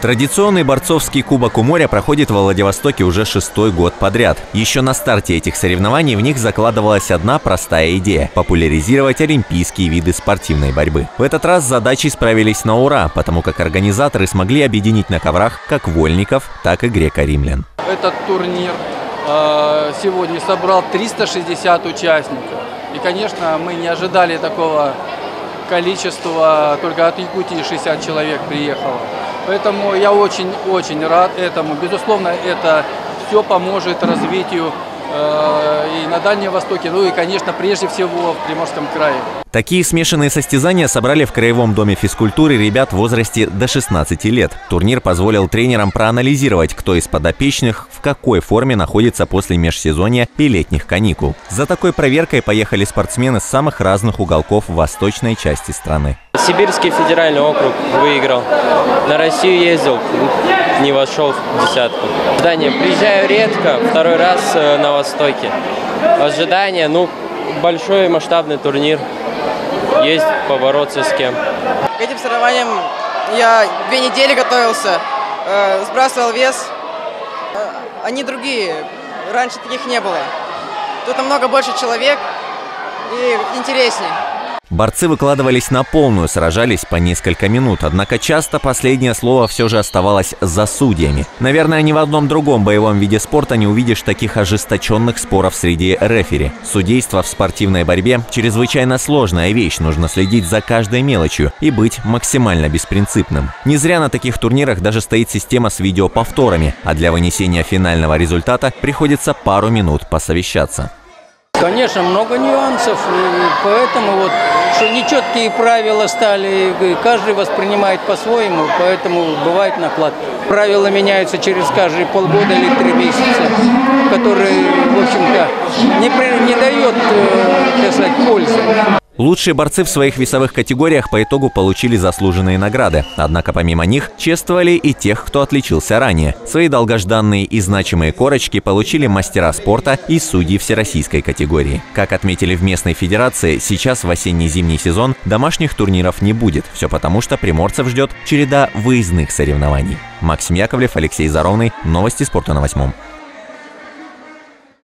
Традиционный борцовский Кубок у моря проходит во Владивостоке уже 6-й год подряд. Еще на старте этих соревнований в них закладывалась одна простая идея – популяризировать олимпийские виды спортивной борьбы. В этот раз с задачей справились на ура, потому как организаторы смогли объединить на коврах как вольников, так и греко-римлян. Этот турнир сегодня собрал 360 участников. И, конечно, мы не ожидали такого количества, только от Якутии 60 человек приехало. Поэтому я очень рад этому. Безусловно, это все поможет развитию и на Дальнем Востоке, ну и, конечно, прежде всего в Приморском крае. Такие смешанные состязания собрали в Краевом доме физкультуры ребят в возрасте до 16 лет. Турнир позволил тренерам проанализировать, кто из подопечных в какой форме находится после межсезонья и летних каникул. За такой проверкой поехали спортсмены с самых разных уголков восточной части страны. Сибирский федеральный округ выиграл. На Россию ездил, не вошел в десятку. Ожидания. Приезжаю редко, второй раз на Востоке. Ожидания, большой масштабный турнир. Есть побороться с кем. К этим соревнованиям я 2 недели готовился, сбрасывал вес. Они другие, раньше таких не было. Тут намного больше человек и интереснее. Борцы выкладывались на полную, сражались по несколько минут, однако часто последнее слово все же оставалось за судьями. Наверное, ни в одном другом боевом виде спорта не увидишь таких ожесточенных споров среди рефери. Судейство в спортивной борьбе – чрезвычайно сложная вещь, нужно следить за каждой мелочью и быть максимально беспринципным. Не зря на таких турнирах даже стоит система с видеоповторами, а для вынесения финального результата приходится пару минут посовещаться. Конечно, много нюансов, поэтому что нечеткие правила стали, каждый воспринимает по-своему, поэтому бывает наклад. Правила меняются через каждые полгода или 3 месяца, которые, в общем-то, не дает, так сказать, пользы. Лучшие борцы в своих весовых категориях по итогу получили заслуженные награды. Однако помимо них чествовали и тех, кто отличился ранее. Свои долгожданные и значимые корочки получили мастера спорта и судьи всероссийской категории. Как отметили в местной федерации, сейчас в осенне-зимний сезон домашних турниров не будет. Все потому, что приморцев ждет череда выездных соревнований. Максим Яковлев, Алексей Заровный. Новости спорта на 8.